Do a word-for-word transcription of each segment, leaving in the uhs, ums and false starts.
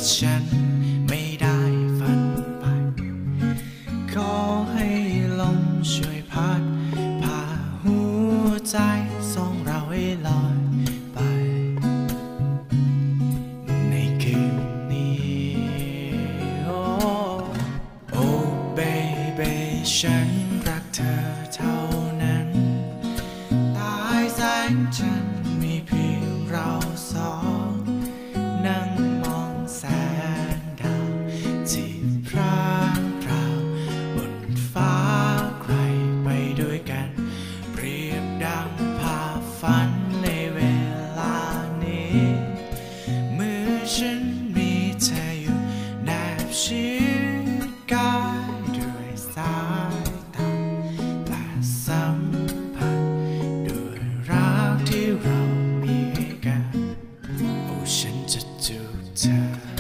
ฉันไม่ได้ฝันไปขอให้ลมช่วยพัดพาหัวใจสองเราให้ลอยไปในคืนนี้โอ้โอ้เบบีฉันรักเธอเท่านั้นใต้แสงจันทร์มีเพียงเราสองนั่งมองแสงดาวที่พร่างพราวบนฟ้าไกลไปด้วยกันเปรียบดังภาพฝันในเวลานี้เมื่อฉันมีเธออยู่แนบชิดกายด้วยสายตาและสัมผัสด้วยรักที่เรามีให้กันโอ้ฉันจะจูบเธอ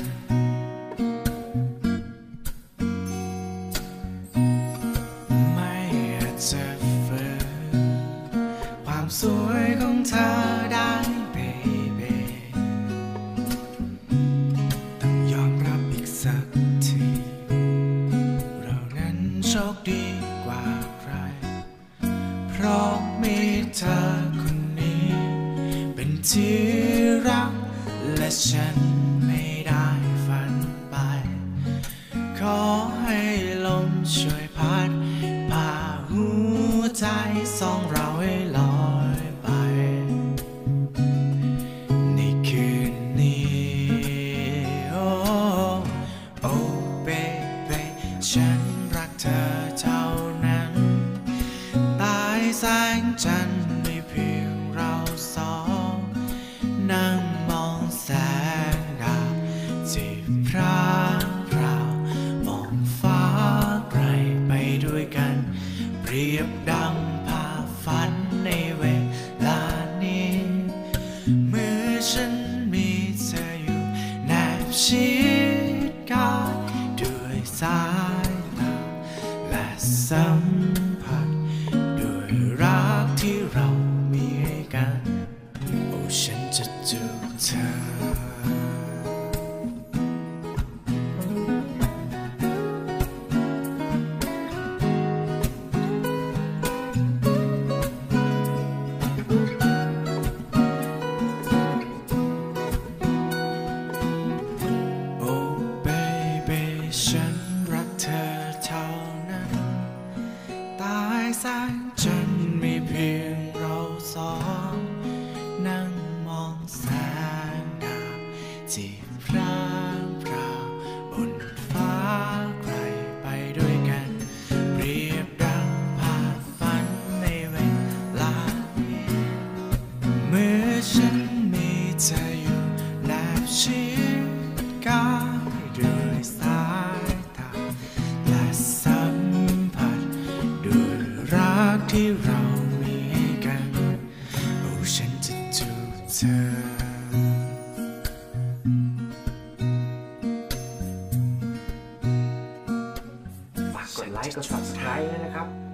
ไม่อาจจะฝืนความสวยของเธอได้ baby ต้องยอมรับอีกสักทีเรานั้นโชคดีกว่าใครเพราะมีเธอคนนี้เป็นที่รักและฉันไม่ได้ฝันไปขอให้ลมช่วยพัดพาหัวใจสองเราให้ลอยไปในคืนนี้โอ้โอ้เบบีฉันรักเธอเท่านั้นใต้แสงจันทร์มีเพียงเราสองนั่งมองแสงดาวที่พร่างพราวมองฟ้าไกลไปด้วยกันเปรียบดังภาพฝันในเวลานี้เมื่อฉันมีเธออยู่แนบชิดกายด้วยสายตาและสัมผัสด้วยรักที่เรามีให้กันโอ้ฉันจะจูบเธอโอ้เบบีฉันรักเธอเท่านั้นใต้แสงจันทร์มีเพียงเราสองนั่งมองแสงดาวที่พร่างพราวบนฟ้าไกลไปด้วยกันเปรียบดังภาพฝันในเวลานี้เมื่อฉันมีเธออยู่แนบชิดกายด้วยสายตาและสัมผัสด้วยรักที่เรามีให้กันโอ้ฉันจะจูบเธอฝากกดไลค์กด ซับสไครบ์ ด้วยนะครับ